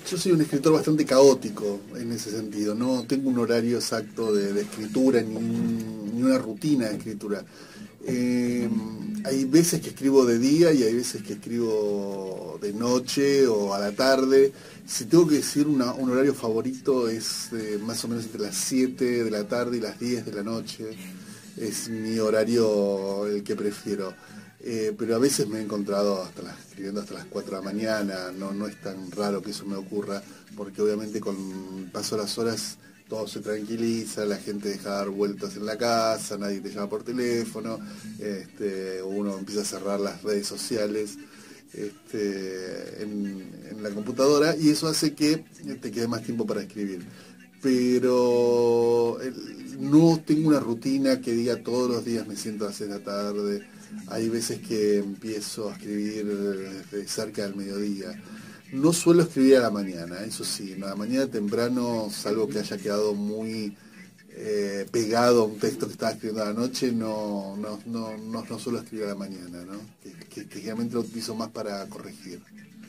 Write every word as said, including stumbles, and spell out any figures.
Yo soy un escritor bastante caótico en ese sentido, no tengo un horario exacto de, de escritura ni, un- ni una rutina de escritura. Eh, Hay veces que escribo de día y hay veces que escribo de noche o a la tarde. Si tengo que decir una- un horario favorito es eh, más o menos entre las siete de la tarde y las diez de la noche. Es mi horario el que prefiero. Eh, pero a veces me he encontrado hasta las, escribiendo hasta las cuatro de la mañana, no, no es tan raro que eso me ocurra, porque obviamente con el paso de las horas todo se tranquiliza, la gente deja de dar vueltas en la casa, nadie te llama por teléfono, este, uno empieza a cerrar las redes sociales este, en, en la computadora y eso hace que te quede más tiempo para escribir. Pero el- no tengo una rutina que diga todos los días me siento a las seis de la tarde. Hay veces que empiezo a escribir desde cerca del mediodía. No suelo escribir a la mañana, eso sí, a la mañana temprano, salvo que haya quedado muy eh, pegado a un texto que estaba escribiendo a la noche, no, no, no, no, no suelo escribir a la mañana, ¿no? Que, que, que generalmente lo utilizo más para corregir.